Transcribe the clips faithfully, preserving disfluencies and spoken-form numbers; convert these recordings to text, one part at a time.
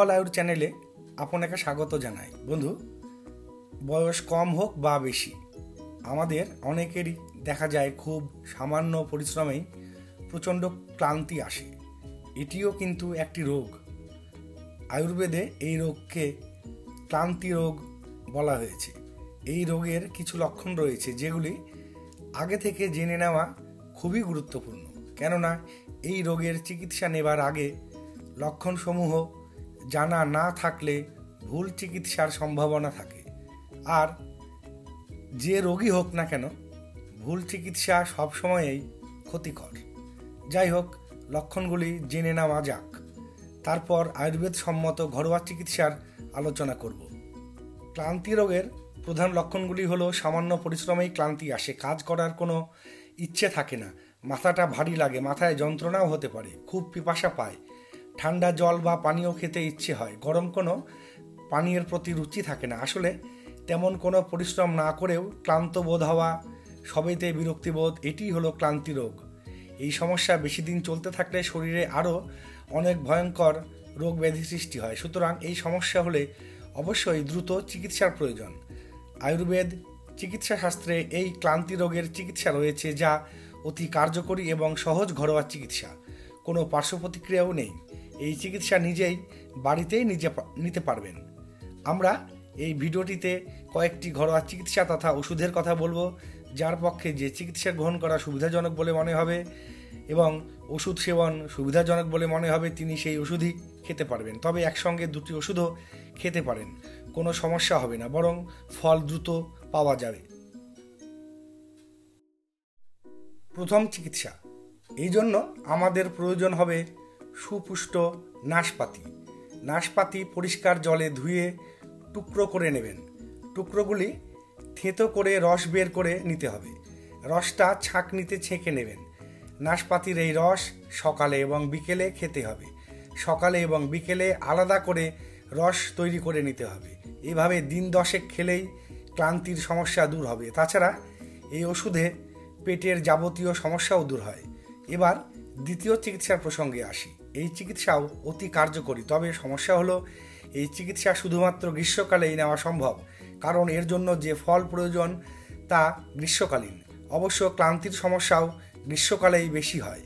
কুতূহল আয়ুর চ্যানেলে আপনাকে স্বাগত জানাই। বন্ধু, বয়স কম হোক বা বেশি, আমাদের অনেকেরই দেখা যায় খুব সামান্য পরিশ্রমেই প্রচণ্ড ক্লান্তি আসে। এটিও কিন্তু একটি রোগ। আয়ুর্বেদে এই রোগকে ক্লান্তি রোগ বলা হয়েছে। এই রোগের কিছু লক্ষণ রয়েছে যেগুলি আগে থেকে জেনে নেওয়া খুবই গুরুত্বপূর্ণ, কেননা এই রোগের চিকিৎসা নেবার আগে লক্ষণসমূহ জানা না থাকলে ভুল চিকিৎসার সম্ভাবনা থাকে। আর যে রোগী হোক না কেন, ভুল চিকিৎসা সবসময়ই ক্ষতিকর। যাই হোক, লক্ষণগুলি জেনে নেওয়া যাক, তারপর আয়ুর্বেদ সম্মত ঘরোয়া চিকিৎসার আলোচনা করব। ক্লান্তি রোগের প্রধান লক্ষণগুলি হলো সামান্য পরিশ্রমেই ক্লান্তি আসে, কাজ করার কোনো ইচ্ছে থাকে না, মাথাটা ভারী লাগে, মাথায় যন্ত্রণাও হতে পারে, খুব পিপাসা পায়, ঠান্ডা জল বা পানীয় খেতে ইচ্ছে হয়, গরম কোনো পানীয়ের প্রতি রুচি থাকে না। আসলে তেমন কোনো পরিশ্রম না করেও ক্লান্ত বোধ হওয়া, সবেতে বিরক্তিবোধ, এটি হলো ক্লান্তি রোগ। এই সমস্যা বেশি দিন চলতে থাকলে শরীরে আরও অনেক ভয়ঙ্কর রোগ ব্যাধি সৃষ্টি হয়। সুতরাং এই সমস্যা হলে অবশ্যই দ্রুত চিকিৎসার প্রয়োজন। আয়ুর্বেদ চিকিৎসা শাস্ত্রে এই ক্লান্তি রোগের চিকিৎসা রয়েছে, যা অতি কার্যকরী এবং সহজ ঘরোয়া চিকিৎসা। কোনো পার্শ্ব প্রতিক্রিয়াও নেই। এই চিকিৎসা নিজেই বাড়িতেই নিজে নিতে পারবেন। আমরা এই ভিডিওটিতে কয়েকটি ঘরোয়া চিকিৎসা তথা ওষুধের কথা বলবো, যার পক্ষে যে চিকিৎসা গ্রহণ করা সুবিধাজনক বলে মনে হবে এবং ওষুধ সেবন সুবিধাজনক বলে মনে হবে তিনি সেই ওষুধই খেতে পারবেন। তবে একসঙ্গে দুটি ওষুধও খেতে পারেন, কোনো সমস্যা হবে না, বরং ফল দ্রুত পাওয়া যাবে। প্রথম চিকিৎসা, এই জন্য আমাদের প্রয়োজন হবে সুপুষ্ট নাশপাতি। নাশপাতি পরিষ্কার জলে ধুয়ে টুকরো করে নেবেন। টুকরোগুলি থেঁতো করে রস বের করে নিতে হবে। রসটা ছাঁকনিতে ছেঁকে নেবেন। নাশপাতির এই রস সকালে এবং বিকেলে খেতে হবে। সকালে এবং বিকেলে আলাদা করে রস তৈরি করে নিতে হবে। এভাবে দিন দশেক খেলেই ক্লান্তির সমস্যা দূর হবে। তাছাড়া এই ওষুধে পেটের যাবতীয় সমস্যাও দূর হয়। এবার দ্বিতীয় চিকিৎসার প্রসঙ্গে আসি। এই চিকিৎসাও অতি কার্যকরী, তবে সমস্যা হলো এই চিকিৎসা শুধুমাত্র গ্রীষ্মকালেই নেওয়া সম্ভব, কারণ এর জন্য যে ফল প্রয়োজন তা গ্রীষ্মকালীন। অবশ্য ক্লান্তির সমস্যাও গ্রীষ্মকালেই বেশি হয়।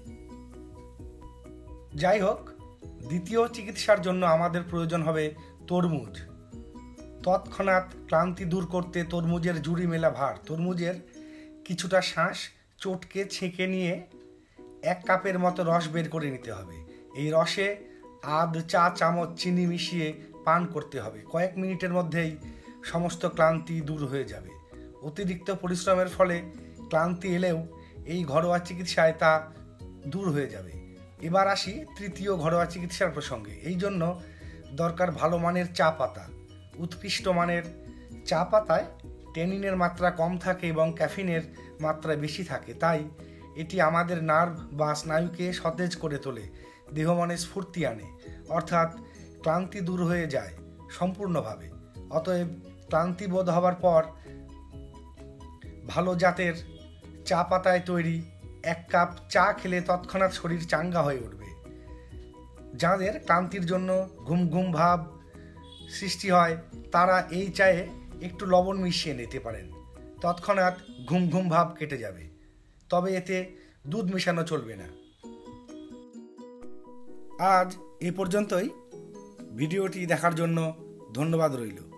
যাই হোক, দ্বিতীয় চিকিৎসার জন্য আমাদের প্রয়োজন হবে তরমুজ। তৎক্ষণাৎ ক্লান্তি দূর করতে তরমুজের জুড়ি মেলা ভার। তরমুজের কিছুটা শাঁস চটকে ছেঁকে নিয়ে এক কাপের মতো রস বের করে নিতে হবে। এই রসে আধ চা চামচ চিনি মিশিয়ে পান করতে হবে। কয়েক মিনিটের মধ্যেই সমস্ত ক্লান্তি দূর হয়ে যাবে। অতিরিক্ত পরিশ্রমের ফলে ক্লান্তি এলেও এই ঘরোয়া চিকিৎসায় তা দূর হয়ে যাবে। এবার আসি তৃতীয় ঘরোয়া চিকিৎসার প্রসঙ্গে। এই জন্য দরকার ভালো মানের চা পাতা। উৎকৃষ্ট মানের চা পাতায় ট্যানিনের মাত্রা কম থাকে এবং ক্যাফিনের মাত্রা বেশি থাকে, তাই এটি আমাদের নার্ভ বা স্নায়ুকে সতেজ করে তোলে, দেহ মনে স্ফূর্তি আনে, অর্থাৎ ক্লান্তি দূর হয়ে যায় সম্পূর্ণভাবে। অতএব ক্লান্তি বোধ হবার পর ভালো জাতের চা পাতায় তৈরি এক কাপ চা খেলে তৎক্ষণাৎ শরীর চাঙ্গা হয়ে উঠবে। যাদের ক্লান্তির জন্য ঘুম ঘুম ভাব সৃষ্টি হয়, তারা এই চায়ে একটু লবণ মিশিয়ে নিতে পারেন, তৎক্ষণাৎ ঘুম ঘুম ভাব কেটে যাবে। তবে এতে দুধ মেশানো চলবে না। আজ এ পর্যন্তই। ভিডিওটি দেখার জন্য ধন্যবাদ রইল।